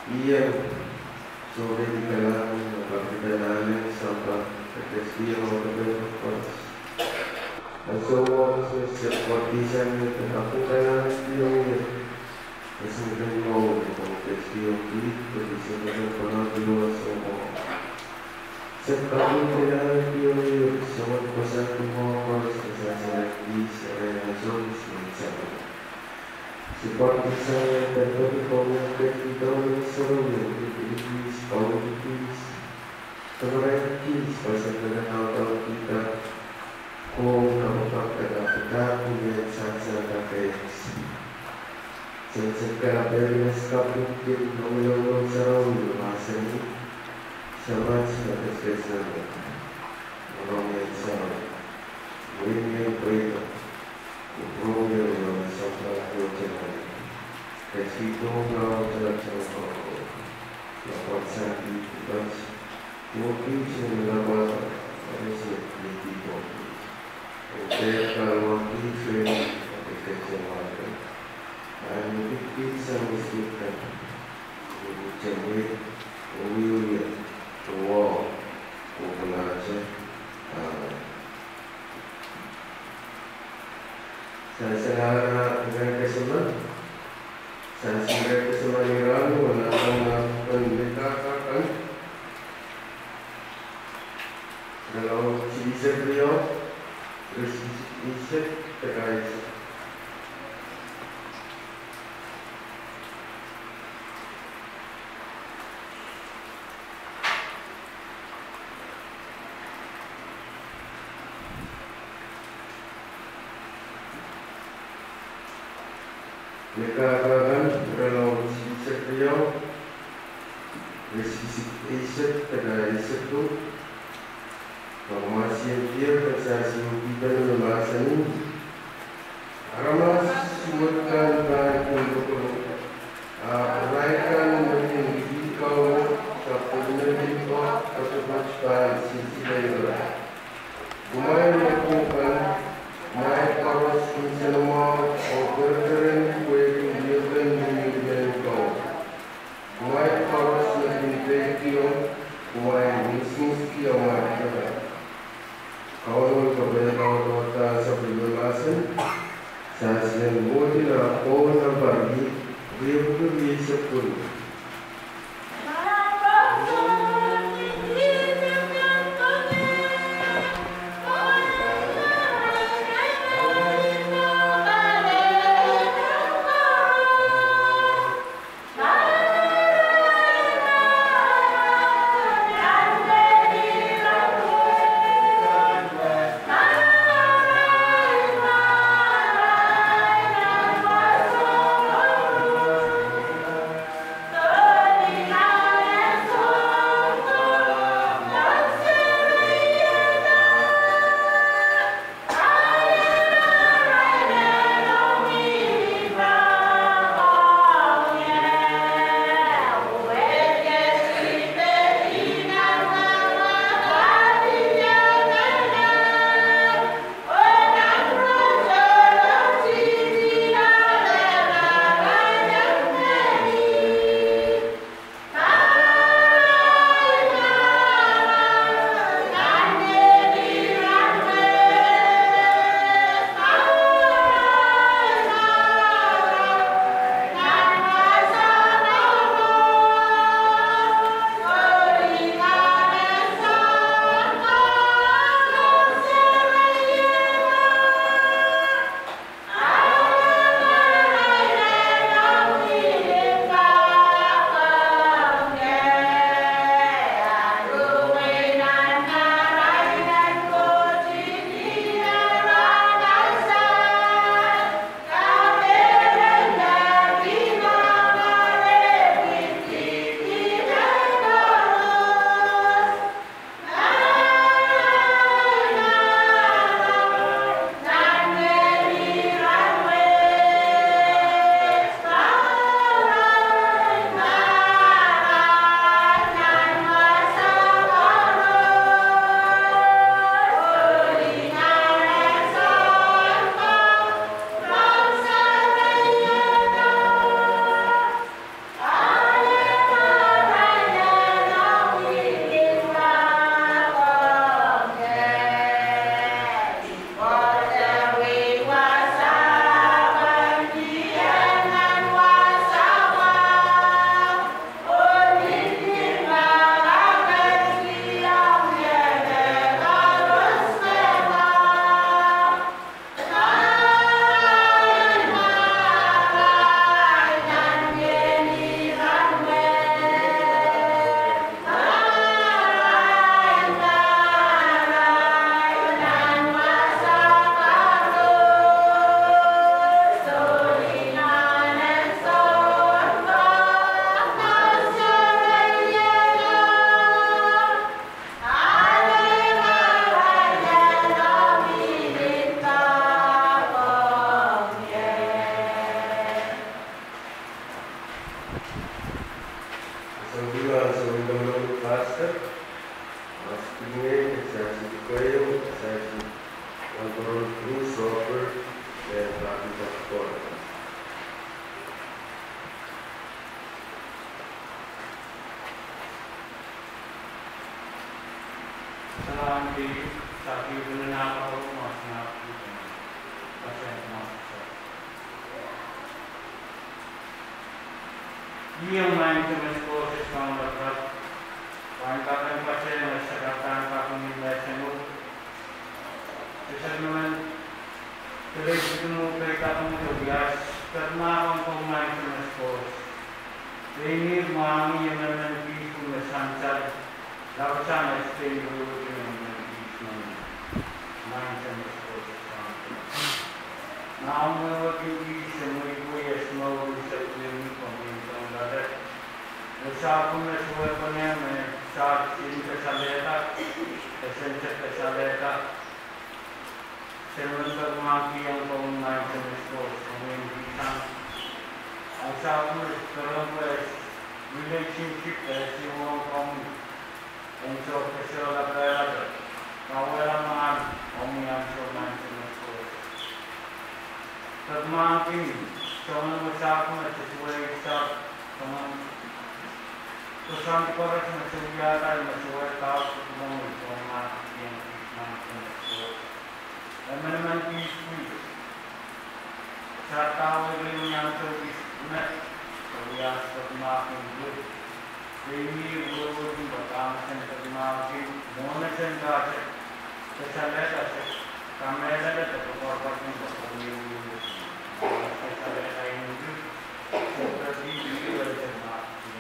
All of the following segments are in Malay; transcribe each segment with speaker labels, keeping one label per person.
Speaker 1: Iyan sobre di kalangan ng pagkakalanan sa pagkakasiyang mga kapatid. Ang sowas sa partisan ng kapitanan yung isang mo ng pagkakasiyang kilit pati sa mga pangaluwa sa mga sa kapitanan yung sa magpasang kumakas sa sarili sa relasyon sa seperti saya dan berhubungan kita serunya dipilih politis, teoritis pasal kenal kita, nampak kita punya sangat kafes. Sekarang dari sekarang mungkin mengelola serunya masa ini sama sebagai spesial, orang yang sama, ini berita. Rumah yang sampai berjalan, resiko kalau terjadi lapan sandi bas, mungkin sembilan harus dihitung. Untuk kalau kita kecemasan, dan mungkin sama sekitar jemur, wilayah, tua, populasi. Saya negara keseluruhan, saya negara keseluruhan Iran melakukan pendekatan kalau cincin beliau terus cincin terkait. Dikatakan kalau cincin beliau cincin terkait itu masih dia persasi kita lemas ini ramas sebutkan baik untuk raikan mungkin kau kepunyaan itu tersebut baik sisi lain. Umay melakukan naik terus semua operan kue dilakukan dengan kau. Umay terus mengintegrasi umay misi umay Kalau kebenaran sa paglabasan, sa sinabuti na ako na bagi, biyong sa puno. Sembilan sebelum faster, aslinya saya suka saya kontrol terus software dan latih software.
Speaker 2: Selain di sapi berenang atau masnya, pasien mas. Ia main cuma proses membuat wanita pasien masyarakat kami nilai semua. Sebenarnya terus itu mereka pun bias karena orang main cuma proses. Ini mami yang nanti pun sancar, lawan explain dulu dengan main cuma proses. Now we working with semua ibu yang semua bisa ini Usaha pun sesuai punya, saat ini kesaleta, esensi kesaleta, sebenarnya maki yang kau main semestinya, semua bisa. Usaha pun dalam relationship, semua kau untuk kesalah berada, kau elaman, kau yang main semestinya. Termaki, semua usaha pun sesuai sah, semua Tuhan korak masyarakat dan masyarakat semua orang yang masyarakat. Teman-teman itu, saya tahu ini yang terbiasa, terbiasa terima hidup. Ini bukan berkata terima hidup, mana sendiri kesalah kamera dan terkorban ini kesalah ini seperti ini berjemaah.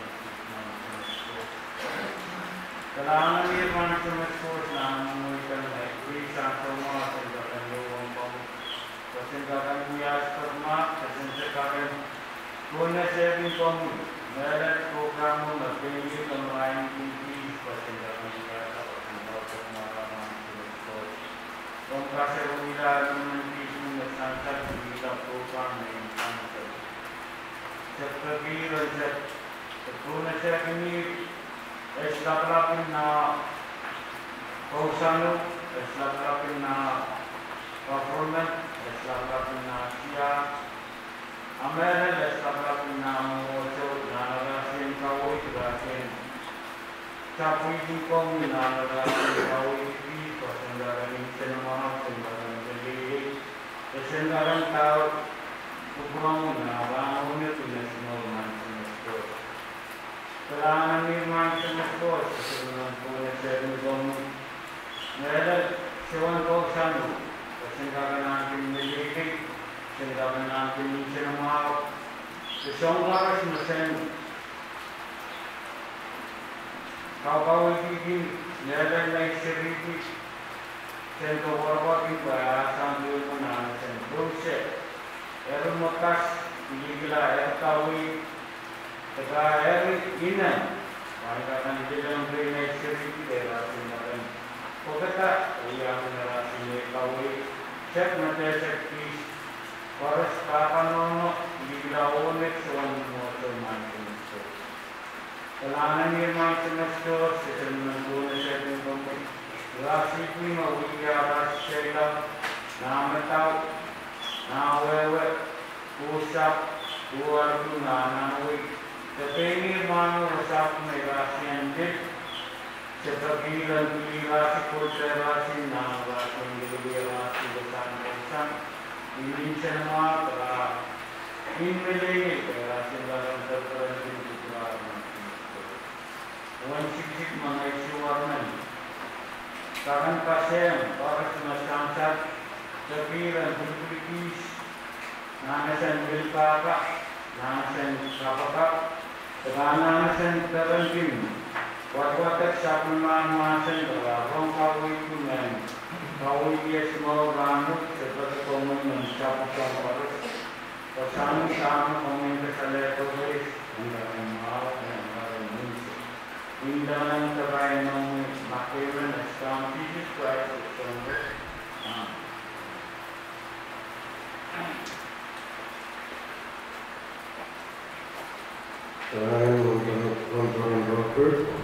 Speaker 2: Kalau ini macam macam nama mungkin beri sama sejarah yang kamu, sejarah bias termak, sejarah guna saving kamu, mereka program memberi kemahiran tinggi, sejarah bias atau kemahiran tinggi. Kongkasnya wilayah nanti semua sangat kita program yang sangat. Seperti raja, guna saving ini. Established na kausano, established na performance, established na siya, Amerika established na mojo, na nagasin kawin, nagasin capuy kong na nagasin kawin, pasanggaran sinamahan, pasanggaran jeli, pasanggaran tao, upang na bangun ito na sinulman. Kailangan nirman sa mga sesuatu pun saya menggom, mereka sewan kau sanu, sehingga nanti memiliki, sehingga nanti mencermau, sesungguhnya semacam kau ini mereka naik seriti, sehingga orang itu sambil menang, sehingga error makas, illegal error Tetapi ini, mereka akan dalam drainage seriti derasi macam, kota yang derasi kawin, cek Mandese piece, forest kapan di launek sewan motor macam itu. Kelanan ini macam itu, sesuatu guna setting kompon, derasi ini mau diarah selam, nama tahu, nawe, pusat, luar tu nawe. Tetapi mana rasa merasa dia seperti lagi rasa kultur rasa nama rasa ini rasa besar ini semua telah ini rasa dalam terperanjat juga. Wan sikit mengenai suaranya. Karena pasien orang semacam tapi berpolitis, nanasan bilpaka, nanasan kapaka. Karena sen terangkin, waktu sapuman masen berlarang kawin kunen, kawin dia semua ranut seperti komen mencapai terus. Pesan sama komen kesalah terus, tidak mau dan harus Indahan terbaik namun makiran Islam Jesus Christ terus.
Speaker 1: Selain untuk kontrol first one.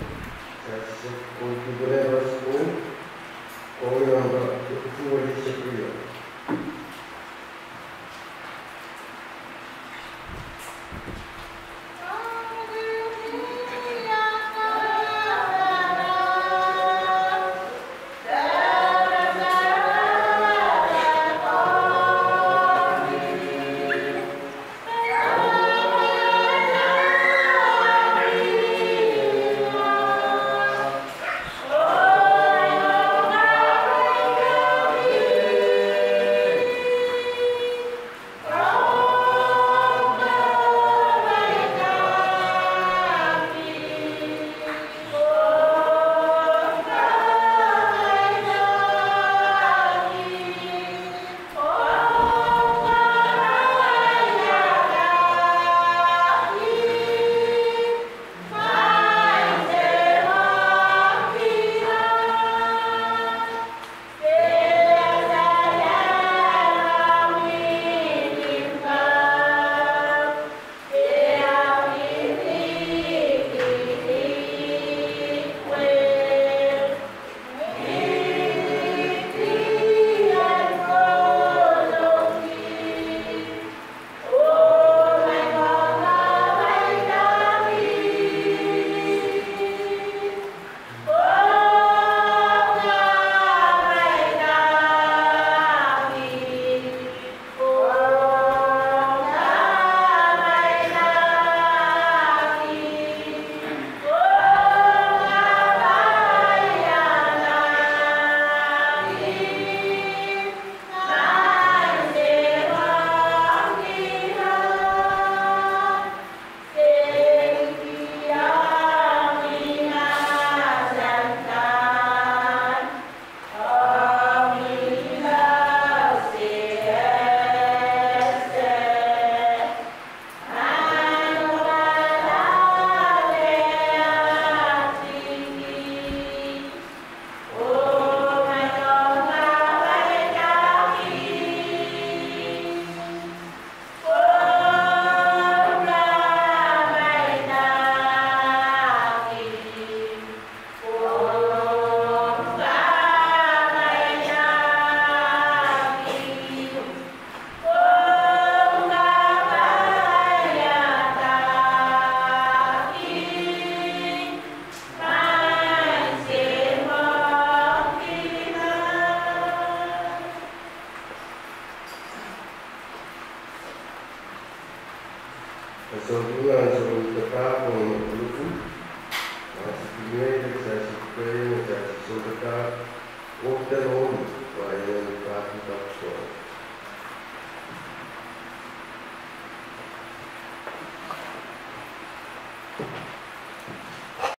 Speaker 1: Says, kung hindi ko na yung school, kung yung full discipline.